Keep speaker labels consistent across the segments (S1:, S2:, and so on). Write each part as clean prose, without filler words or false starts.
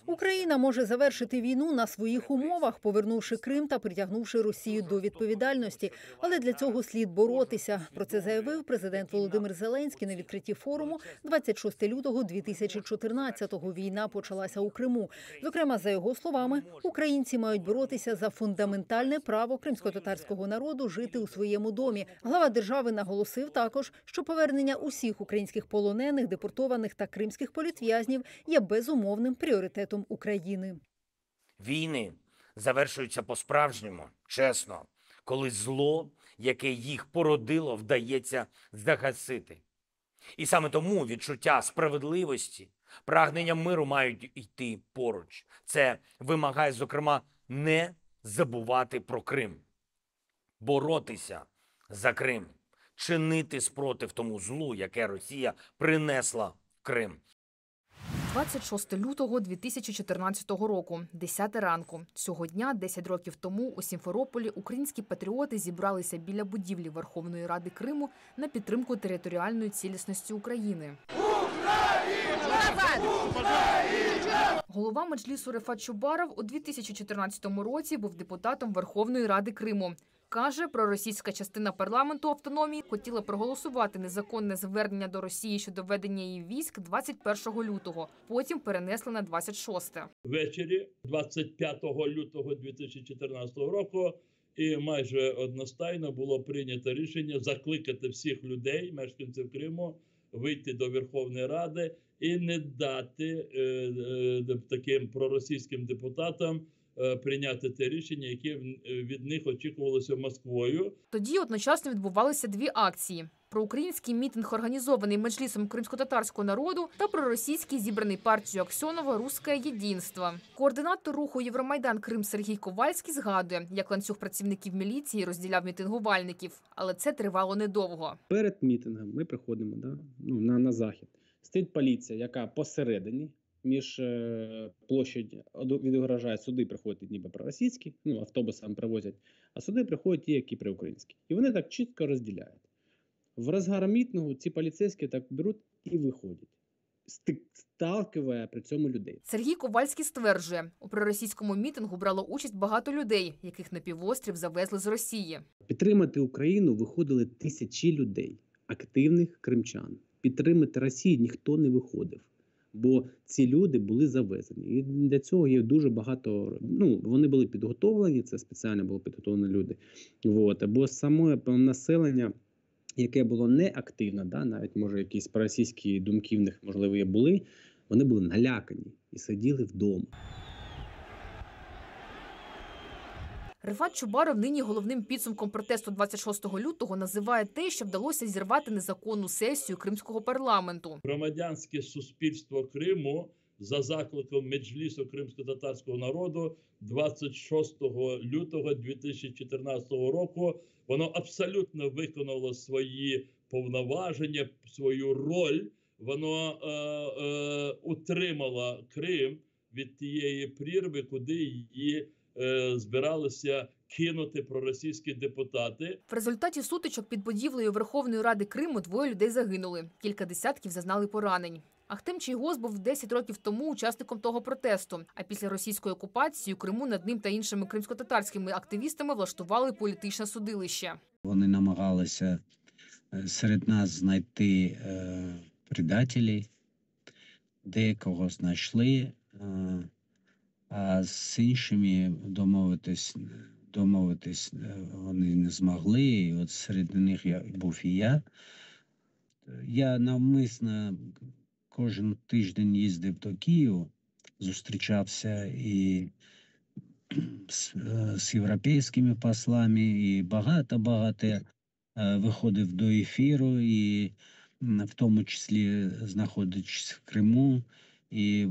S1: Україна може завершити війну на своїх умовах, повернувши Крим та притягнувши Росію до відповідальності. Але для цього слід боротися. Про це заявив президент Володимир Зеленський на відкритті форуму 26 лютого 2014-го. Війна почалася у Криму. Зокрема, за його словами, українці мають боротися за фундаментальне право кримськотатарського народу жити у своєму домі. Глава держави наголосив також, що повернення усіх українських полонених, депортованих та кримських політв'язнів є безумовним пріоритетом України.
S2: Війни завершуються по-справжньому, чесно, коли зло, яке їх породило, вдається загасити. І саме тому відчуття справедливості, прагнення миру мають йти поруч. Це вимагає, зокрема, не забувати про Крим, боротися за Крим, чинити спротив тому злу, яке Росія принесла в Крим.
S3: 26 лютого 2014 року, 10 ранку. Цього дня, 10 років тому, у Сімферополі українські патріоти зібралися біля будівлі Верховної Ради Криму на підтримку територіальної цілісності України. Голова Меджлісу Рефат Чубаров у 2014 році був депутатом Верховної Ради Криму. Каже, проросійська частина парламенту автономії хотіла проголосувати незаконне звернення до Росії щодо ведення її військ 21 лютого. Потім перенесли на 26.
S4: Ввечері 25 лютого 2014 року і майже одностайно було прийнято рішення закликати всіх людей, мешканців Криму, вийти до Верховної Ради і не дати таким проросійським депутатам прийняти те рішення, яке від них очікувалося Москвою.
S3: Тоді одночасно відбувалися дві акції. Проукраїнський мітинг, організований Меджлісом кримськотатарського народу, та проросійський, зібраний партією Аксьонова «Русське єдинство». Координатор руху «Євромайдан Крим» Сергій Ковальський згадує, як ланцюг працівників міліції розділяв мітингувальників. Але це тривало недовго.
S5: Перед мітингом ми приходимо на захід. Стоїть поліція, яка посередині, між площадь відображає, суди приходять ніби проросійські, автобусами привозять, а суди приходять ті, які проукраїнські. І вони так чітко розділяють. В розгар мітингу ці поліцейські так беруть і виходять, сталкиває при цьому людей.
S3: Сергій Ковальський стверджує, у проросійському мітингу брало участь багато людей, яких на півострів завезли з Росії.
S5: Підтримати Україну виходили тисячі людей, активних кримчан. Підтримати Росію ніхто не виходив. Бо ці люди були завезені. І для цього є дуже багато, вони були підготовлені, це спеціально було підготовлені люди. Бо саме населення, яке було неактивне, навіть, може, якісь проросійські думки в них, можливо, були, вони були налякані і сиділи вдома.
S3: Рефат Чубаров нині головним підсумком протесту 26 лютого називає те, що вдалося зірвати незаконну сесію кримського парламенту.
S4: Громадянське суспільство Криму за закликом Меджлісу кримськотатарського народу 26 лютого 2014 року воно абсолютно виконало свої повноваження, свою роль. Воно утримало Крим від тієї прірви, куди її збиралися кинути проросійські депутати.
S3: В результаті сутичок під будівлею Верховної Ради Криму 2 людей загинули. Кілька десятків зазнали поранень. Ахтем Чийгоз був 10 років тому учасником того протесту. А після російської окупації у Криму над ним та іншими кримськотатарськими активістами влаштували політичне судилище.
S6: Вони намагалися серед нас знайти предателів, деякого знайшли, а з іншими домовитись вони не змогли. І от серед них був і я. Я навмисно кожен тиждень їздив до Києва, зустрічався і з європейськими послами, і багато виходив до ефіру, і в тому числі знаходячись в Криму. І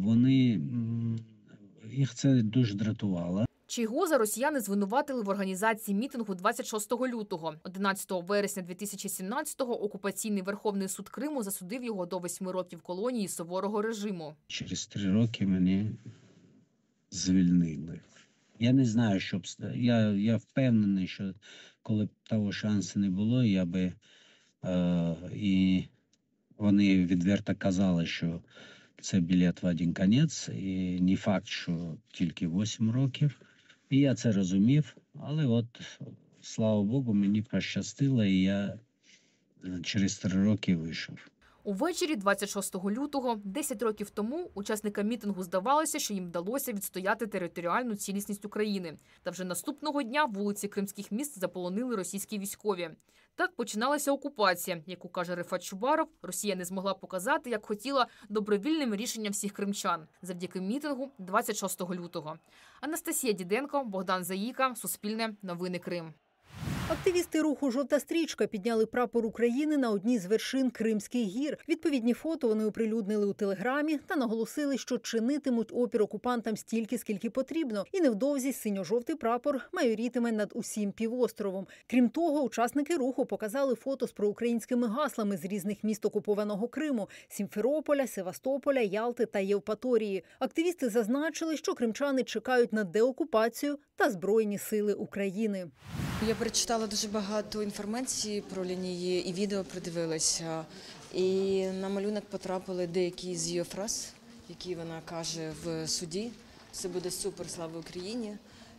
S6: їх це дуже дратувало.
S3: Чийгоза росіяни звинуватили в організації мітингу 26 лютого. 11 вересня 2017-го окупаційний Верховний суд Криму засудив його до 8 років колонії суворого режиму.
S6: Через 3 роки мене звільнили. Я не знаю, що б... Я впевнений, що коли б того шансу не було, я би... І вони відверто казали, що це білет в один кінець, і не факт, що тільки 8 років. І я це розумів, але от, слава Богу, мені пощастило, і я через 3 роки вийшов.
S3: Увечері 26 лютого, 10 років тому, учасникам мітингу здавалося, що їм вдалося відстояти територіальну цілісність України. Та вже наступного дня вулиці кримських міст заполонили російські військові. Так починалася окупація, яку, каже Рифат Чубаров, Росія не змогла показати, як хотіла, добровільним рішенням всіх кримчан завдяки мітингу 26 лютого. Анастасія Діденко, Богдан Заїка, Суспільне, Новини Крим.
S1: Активісти руху «Жовта стрічка» підняли прапор України на одній з вершин Кримських гір. Відповідні фото вони оприлюднили у Телеграмі та наголосили, що чинитимуть опір окупантам стільки, скільки потрібно. І невдовзі синьо-жовтий прапор майорітиме над усім півостровом. Крім того, учасники руху показали фото з проукраїнськими гаслами з різних міст окупованого Криму – Сімферополя, Севастополя, Ялти та Євпаторії. Активісти зазначили, що кримчани чекають на деокупацію та Збройні сили України.
S7: Я перечитала дуже багато інформації про лінії і відео придивилася. І на малюнок потрапили деякі з її фраз, які вона каже в суді. Все буде супер, слава Україні.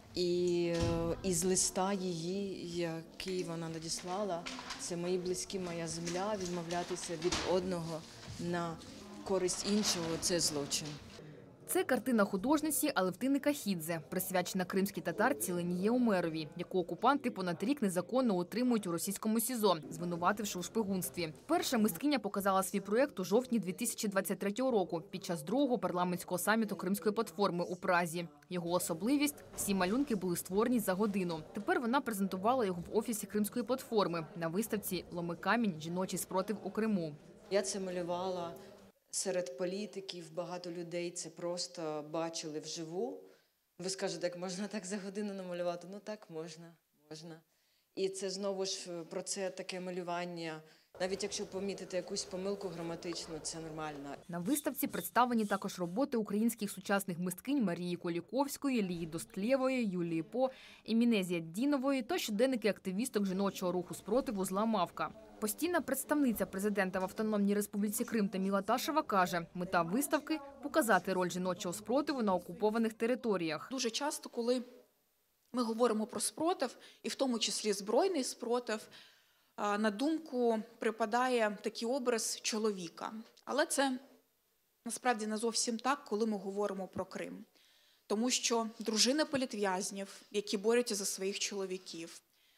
S7: І із листа її, який вона надіслала, це мої близькі, моя земля, відмовлятися від одного на користь іншого – це злочин.
S3: Це картина художниці Алевтини Кахідзе, присвячена кримській татарці Леніє Умеровій, яку окупанти понад рік незаконно утримують у російському СІЗО, звинувативши у шпигунстві. Перша мисткиня показала свій проєкт у жовтні 2023 року під час другого парламентського саміту Кримської платформи у Празі. Його особливість – всі малюнки були створені за годину. Тепер вона презентувала його в офісі Кримської платформи на виставці «Ломи камінь. Жіночий спротив у Криму».
S7: Я це малювала серед політиків, багато людей це просто бачили вживу. Ви скажете, як можна так за годину намалювати? Ну так, можна. І це знову ж про це таке малювання. Навіть якщо помітити якусь помилку граматичну, це нормально.
S3: На виставці представлені також роботи українських сучасних мисткинь Марії Коліковської, Лії Достлєвої, Юлії По, Емінезі Аддінової та щоденники активісток жіночого руху спротиву «Зла мавка». Постійна представниця президента в Автономній Республіці Крим Таміла Ташева каже, мета виставки – показати роль жіночого спротиву на окупованих територіях.
S8: Дуже часто, коли ми говоримо про спротив, і в тому числі збройний спротив, на думку припадає такий образ чоловіка. Але це насправді не зовсім так, коли ми говоримо про Крим. Тому що дружини політв'язнів, які борються за своїх чоловіків,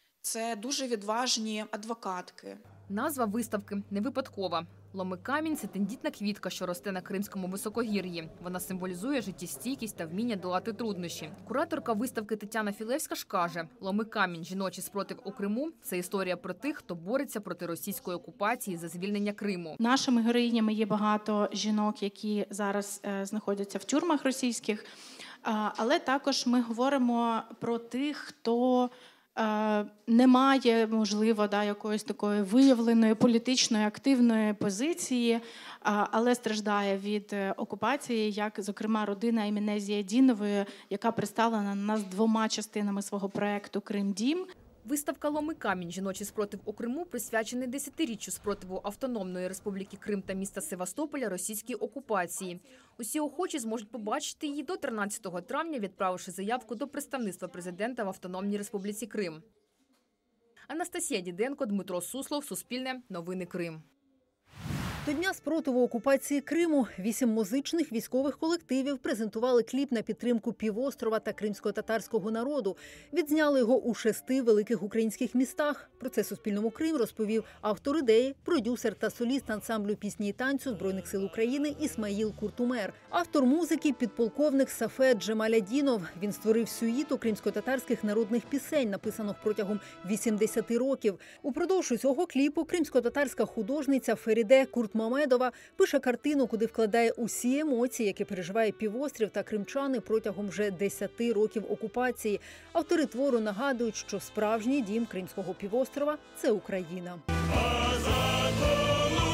S8: це дуже відважні адвокатки.
S3: Назва виставки не випадкова. Ломи камінь – це тендітна квітка, що росте на Кримському високогір'ї. Вона символізує життєстійкість та вміння долати труднощі. Кураторка виставки Тетяна Філевська ж каже, «Ломи камінь. Жіночий спротив у Криму» – це історія про тих, хто бореться проти російської окупації за звільнення Криму.
S9: Нашими героїнями є багато жінок, які зараз знаходяться в тюрмах російських, але також ми говоримо про тих, хто не має, можливо, якоїсь такої виявленої політичної активної позиції, але страждає від окупації, як, зокрема, родина Емінезі Аддінової, яка представлена на нас 2 частинами свого проєкту «Крим-Дім».
S3: Виставка «Ломи камінь. Жіночий спротив у Криму» присвячений 10-річчю спротиву Автономної Республіки Крим та міста Севастополя російській окупації. Усі охочі зможуть побачити її до 13 травня, відправивши заявку до представництва президента в Автономній Республіці Крим. Анастасія Діденко, Дмитро Суслов, Суспільне, Новини Крим.
S1: До Дня спротиву окупації Криму 8 музичних військових колективів презентували кліп на підтримку півострова та кримсько-татарського народу. Відзняли його у 6 великих українських містах. Про це Суспільному Крим розповів автор ідеї, продюсер та соліст ансамблю пісні і танцю Збройних сил України Ісмаїл Куртумер. Автор музики – підполковник Сафе Джемалядінов. Він створив сюїту кримсько-татарських народних пісень, написаних протягом 80 років. Упродовж усього кліпу кримсько-татарська художниця Феріде Куртмамедова пише картину, куди вкладає усі емоції, які переживає півострів та кримчани протягом вже 10 років окупації. Автори твору нагадують, що справжній дім кримського півострова – це Україна.